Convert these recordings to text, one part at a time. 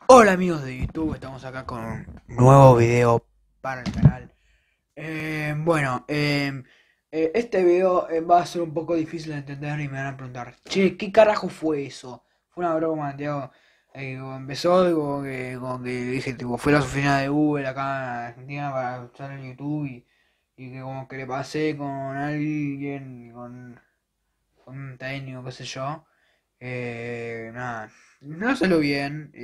Hola amigos de YouTube, estamos acá con un nuevo video para el canal. Este video va a ser un poco difícil de entender y me van a preguntar, che, ¿qué carajo fue eso? Fue una broma, Santiago. Empezó y como que dije, tipo, fue a la oficina de Google acá en Argentina para usar el YouTube y que como que le pasé con alguien, con un técnico, qué sé yo. Nada, no salió bien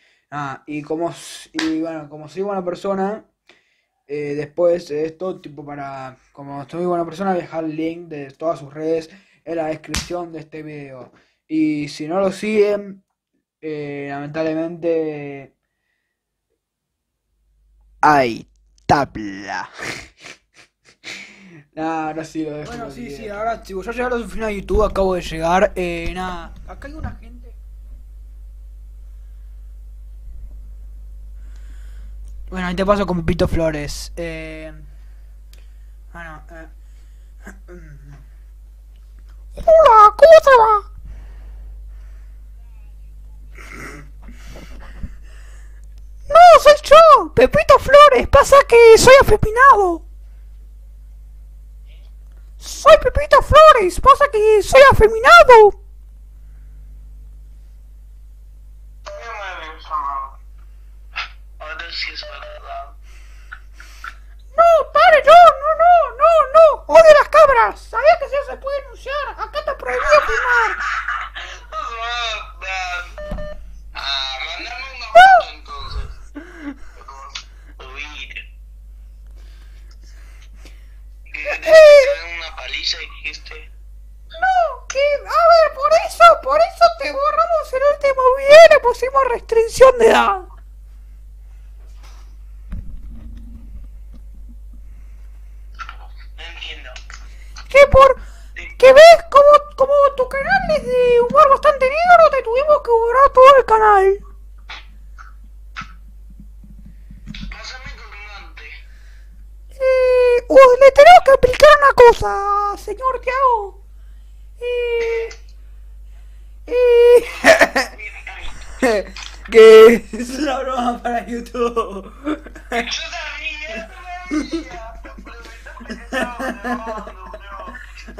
y bueno, como soy buena persona, después de esto, tipo como soy buena persona, voy a dejar el link de todas sus redes en la descripción de este video. Y si no lo siguen, lamentablemente hay tabla. Nada, ahora sí lo dejo. Bueno, sí, ahora si yo llegué a la oficina de YouTube, acabo de llegar. Nada, acá hay una gente. Bueno, ahí te paso con Pepito Flores. Bueno, hola, ¿cómo te va? No, soy yo, Pepito Flores. Pasa que soy afeminado. Soy Pepito Flores. Pasa que soy afeminado. Ahora sí es verdad. No, pare, no. Odio las cabras. ¿Sabías que eso se puede denunciar? Acá está prohibido filmar. Mandame una foto entonces. Subir. Que te den una paliza dijiste. No, que, a ver, por eso te borramos el último video y le pusimos restricción de edad. No entiendo. Que por, que ves como tu canal es de humor bastante negro, te tuvimos que borrar todo el canal. Pásame colgante. Le tenemos que explicar una cosa, señor Tiago. Que es una broma para YouTube. Yo sabía, pero me estás que te estaba grabando, bro.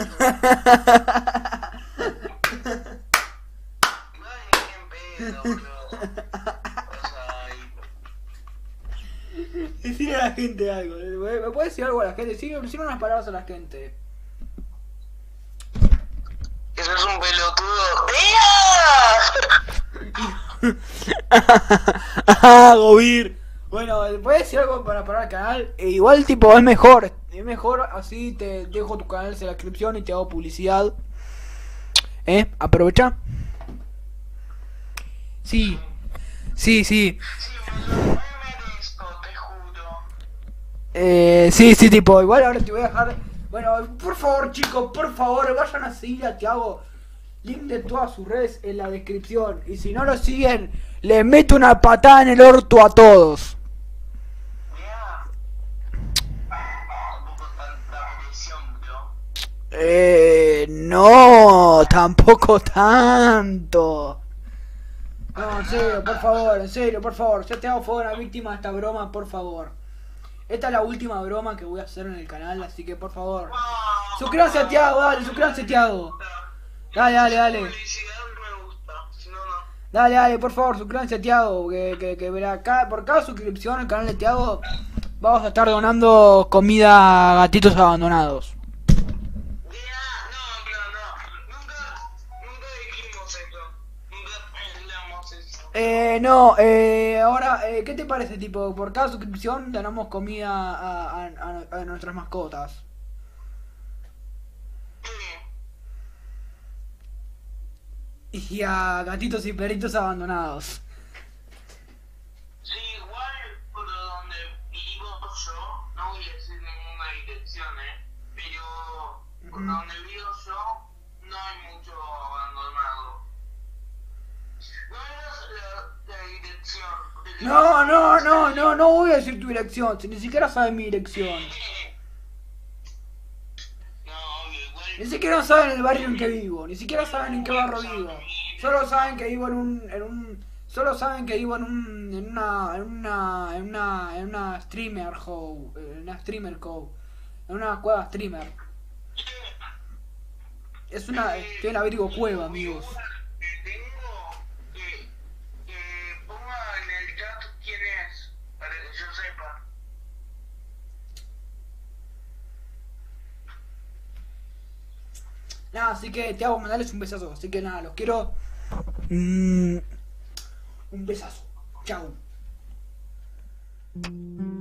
Ay, qué pedo, bro. Decirle a la gente algo. ¿Me puedes decir algo a la gente? Decirle unas palabras a la gente. Que sos un pelotudo. Ah, Gobir. Bueno, ¿puedes decir algo para parar el canal? Igual, tipo, es mejor. Es mejor así te dejo tu canal en la descripción y te hago publicidad. Aprovecha. Sí, sí. Sí, me lo merezco, te juro. Sí, tipo, igual ahora te voy a dejar. Bueno, por favor, chicos, por favor, vayan a seguir a Thiago. Link de todas sus redes en la descripción. Y si no lo siguen, les meto una patada en el orto a todos. Mira. Tampoco tanta presión, bro. No, tampoco tanto. No, en serio, por favor. Yo te hago favor a la víctima de esta broma, por favor. Esta es la última broma que voy a hacer en el canal, así que por favor. Suscríbanse a Thiago, dale, suscríbanse a Thiago. Dale. Publicidad me gusta, si no, no. Dale, por favor, suscríbanse a Thiago, que verá, por cada suscripción al canal de Thiago vamos a estar donando comida a gatitos abandonados. Mira, no, bro, no. Nunca dijimos eso. Nunca hablamos eso. No, ahora, ¿qué te parece, tipo, por cada suscripción donamos comida a nuestras mascotas? Y a gatitos y perritos abandonados. Sí, igual por donde vivo yo, no voy a decir ninguna dirección, pero por donde vivo yo no hay mucho abandonado. No es la dirección. No voy a decir tu dirección, si ni siquiera sabes mi dirección. No, obvio, igual. Ni siquiera saben el barrio en que vivo, ni siquiera saben en qué barrio vivo. Solo saben que vivo en un Solo saben que vivo en una streamer hole, en una streamer cove, en una cueva streamer. Estoy en la abrigo cueva, Y amigos. una que tengo que ponga en el chat quién es, para que yo sepa. Nada, así que te hago mandarles un besazo. Así que nada, los quiero. Mm, un besazo. Chao.